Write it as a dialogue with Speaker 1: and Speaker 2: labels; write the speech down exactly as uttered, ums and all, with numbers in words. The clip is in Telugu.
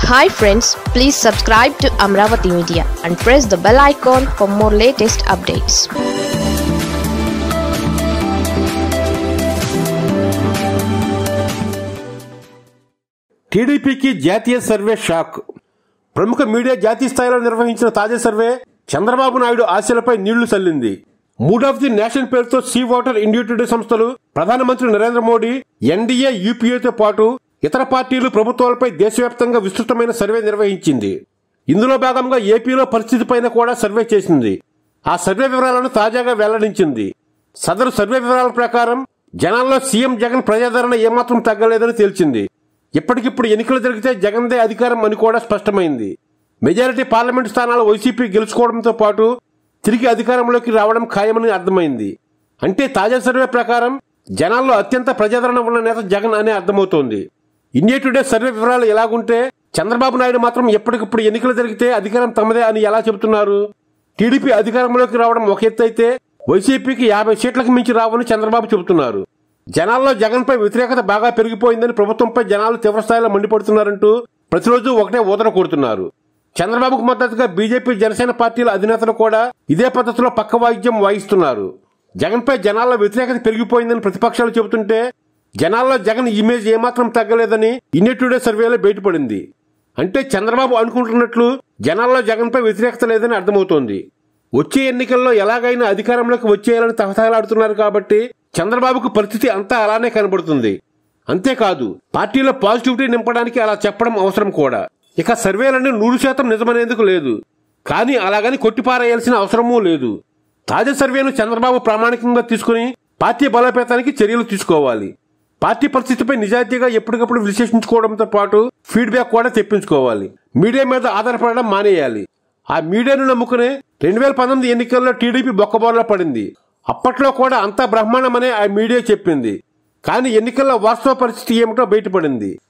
Speaker 1: Hi friends, please subscribe to Amaravathi Media and press the bell icon for more latest updates.
Speaker 2: టీడీపీకి జాతీయ సర్వే షాక్. ప్రముఖ మీడియా జాతీయ స్థాయిలో నిర్వహించిన తాజా సర్వే చంద్రబాబు నాయుడు ఆశలపై నీళ్లు చల్లింది. మూడ్ ఆఫ్ ది నేషన్ పేరుతో సీ వాటర్ ఇండియా టుడే సంస్థలు ప్రధానమంత్రి నరేంద్ర మోడీ, ఎన్డీఏ, యూపీఏతో పాటు ఇతర పార్టీలు ప్రభుత్వాలపై దేశవ్యాప్తంగా విస్తృతమైన సర్వే నిర్వహించింది. ఇందులో భాగంగా ఏపీలో పరిస్థితిపైన కూడా సర్వే చేసింది. ఆ సర్వే వివరాలను తాజాగా వెల్లడించింది. సదరు సర్వే వివరాల ప్రకారం జనాల్లో సీఎం జగన్ ప్రజాదరణ ఏమాత్రం తగ్గలేదని తేల్చింది. ఇప్పటికిప్పుడు ఎన్నికలు జరిగితే జగన్దే అధికారం అని కూడా స్పష్టమైంది. మెజారిటీ పార్లమెంటు స్థానాలు వైసీపీ గెలుచుకోవడంతో పాటు తిరిగి అధికారంలోకి రావడం ఖాయమని అర్థమైంది. అంటే తాజా సర్వే ప్రకారం జనాల్లో అత్యంత ప్రజాదరణ ఉన్న నేత జగన్ అనే అర్థమవుతోంది. ఇండియా టుడే సర్వే వివరాలు ఎలాగుంటే చంద్రబాబు నాయుడు మాత్రం ఎప్పటికప్పుడు ఎన్నికలు జరిగితే అధికారం తమదే అని ఎలా చెబుతున్నారు? టీడీపీ అధికారంలోకి రావడం ఒక ఎత్తు అయితే వైసీపీకి యాభై సీట్లకు మించి రావని చంద్రబాబు చెబుతున్నారు. జనాల్లో జగన్ పై వ్యతిరేకత బాగా పెరిగిపోయిందని, ప్రభుత్వంపై జనాలు తీవ్రస్థాయిలో మండిపడుతున్నారంటూ ప్రతిరోజు ఒకటే ఊదర కొడుతున్నారు. చంద్రబాబుకు మద్దతుగా బీజేపీ, జనసేన పార్టీల అధినేతలు కూడా ఇదే పద్ధతిలో పక్క వాయిద్యం వాయిస్తున్నారు. జగన్ పై జనాల్లో వ్యతిరేకత పెరిగిపోయిందని ప్రతిపక్షాలు చెబుతుంటే జనాల్లో జగన్ ఇమేజ్ ఏమాత్రం తగ్గలేదని ఇండియా టుడే సర్వేలో బయటపడింది. అంటే చంద్రబాబు అనుకుంటున్నట్లు జనాల్లో జగన్ పై వ్యతిరేకత లేదని అర్థమవుతోంది. వచ్చే ఎన్నికల్లో ఎలాగైనా అధికారంలోకి వచ్చేయాలని తహతహలాడుతున్నారు కాబట్టి చంద్రబాబుకు పరిస్థితి అంతా అలానే కనబడుతుంది. అంతేకాదు, పార్టీలో పాజిటివిటీ నింపడానికి అలా చెప్పడం అవసరం కూడా. ఇక సర్వేలన్నీ నూరు శాతం నిజమనేందుకు లేదు, కానీ అలాగని కొట్టిపారేయాల్సిన అవసరమూ లేదు. తాజా సర్వేను చంద్రబాబు ప్రామాణికంగా తీసుకుని పార్టీ బలోపేతానికి చర్యలు తీసుకోవాలి. పార్టీ పరిస్థితిపై నిజాయితీగా ఎప్పటికప్పుడు విశ్లేషించుకోవడంతో పాటు ఫీడ్బ్యాక్ కూడా తెప్పించుకోవాలి. మీడియా మీద ఆధారపడడం మానేయాలి. ఆ మీడియాను నమ్ముకునే రెండు వేల పంతొమ్మిది ఎన్నికల్లో టీడీపీ బొక్కబోర్లా పడింది. అప్పట్లో కూడా అంతా బ్రహ్మాండమనే ఆ మీడియా చెప్పింది. కానీ ఎన్నికల్లో వాస్తవ పరిస్థితి ఏమిటో బయటపడింది.